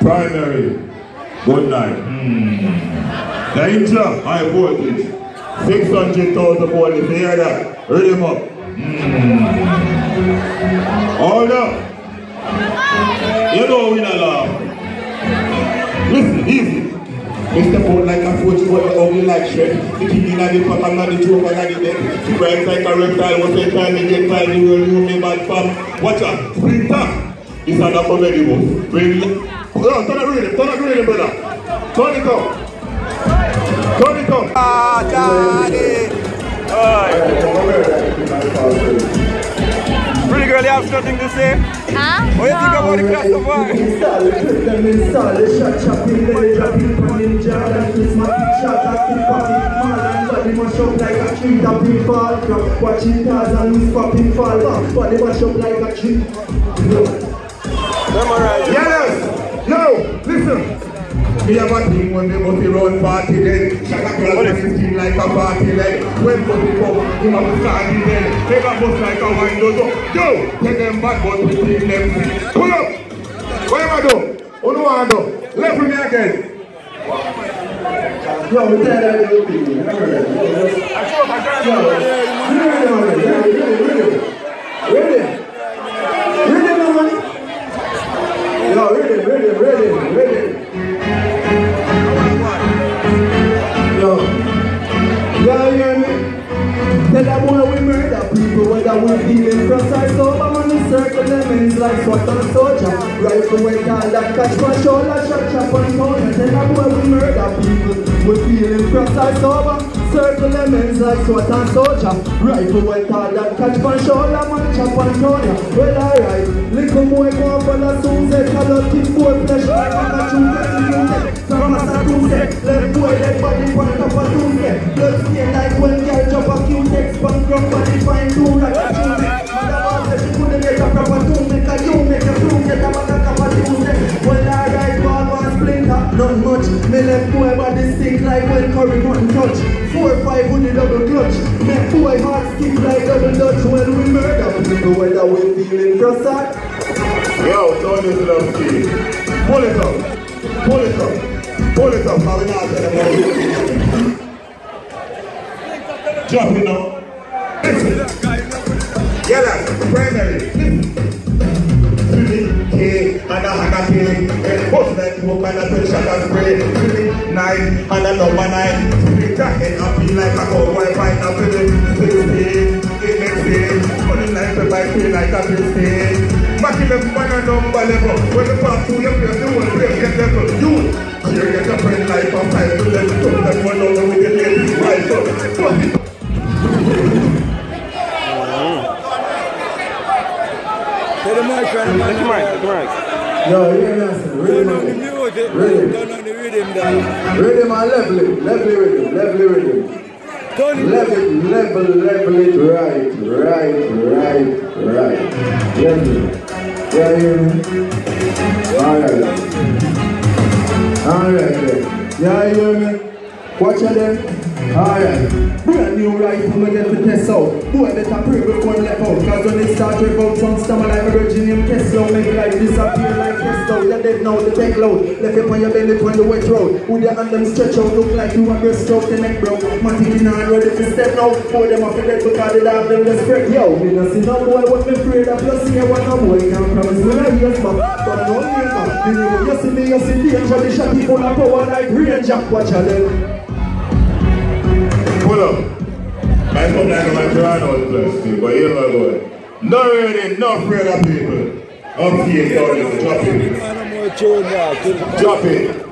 Primary. Good night. Danger. High voltage. 600,000 volts. You hear that? Rhythm up. Hold up. You know we not laugh. Listen, easy. Mr. Paul like a foot, but ugly like shred. The king in the pop and the joke and the dead. She bright like a reptile, what's the time you get time, you will me bad fam. Watch out, sprinter. This is not comedy book. Bring it. Oh, turn it reading, brother. Turn it up. Turn it up. Ah, Johnny. Pretty girl, you have something to say? Huh? What do you think about the class of work? Install the shot chopping, belly dropping, panning jar, and kiss my big shot, acting popping, man and body mash up like a tree, tapping fall, crap, watching cars and who's popping fall, body mash up like a tree. Memorize. Yes! Yo, listen! Me have a thing when they must be run party then. Shaka girl and 15 like a party then. When body come, he must start in then. Take a bus like a window. Yo! Take them back but we take them. Pull up! What am I do? What do I do? Left with me again. Yo, we tell that little thing. Ready. Yo, you hear me? Tell that boy we murder people, whether we feeling cross-eyed sober, man, we circle them ends like SWAT and soldier. Rifle with all that catch my shoulder, shot chop and corner. Tell that boy we murder people, we feeling cross-eyed sober, circle them ends like SWAT and soldier. Rifle with all that catch my shoulder, man, chop and corner. Well, alright, little boy go up on the Susie, color keep boy flesh like a Tuesday. From a Tuesday, left boy dead body point up a Tuesday. Blood stain like when girl drop a Q-tex, bang drop body fine do like a Tuesday. Mother was said she couldn't get a proper Tuesday, cause you make a proof get a mother cup a Tuesday. Well, alright, ball one splinter, not much. Me left boy body stink like when curry mutton touch. 4-5 with the double clutch. Make boy heart skip like double dutch. When we murder people, whether we feeling cross-eyed. Yo, Townizzle love Steve. Pull it up. Pull it up. Pull it up. How we not telling you? Drop it now. Listen. Yellow, primary. K and a Hana K. Post that book and a twin shot and spray. 9 and a number 9. Split jacket and feel like a cowboy fight up with it. 16, 18, running like a bike, feel like a 15. Macking them man and number level. When the pass through your place, you will break your level. You get a friend like a 5 to 11. So that one over with the lady right up. Tell the mic, try the mic. Yo, you hear me? Rhythm on the music. Turn on the rhythm down. Rhythm and level rhythm. Level it right. Yeah, you hear me? Alright. Yeah, you hear me? Watch out then. Alright. Brand new rifle we get to test out. Boy better pray before left out. Cause when they start to out some stammer like a virgin name Kessler. Make life disappear like Kessler. You're dead now, the tech load. Left up on your belly on the wet road. With your hand them stretch out, look like you a breast stroke the neck broke. Matic in hand ready to step now. Pour them off the dead because they have them desperate. Yo, me no see no boy what me afraid of. You see what no boy can't promise me a yes but no nigga. You see me, you see danger. The shot people are power like ranger. Watch out then. Pull up. I come like my Toronto place, but you know what? No ready, no afraid of people. Up here, drop it. Drop it.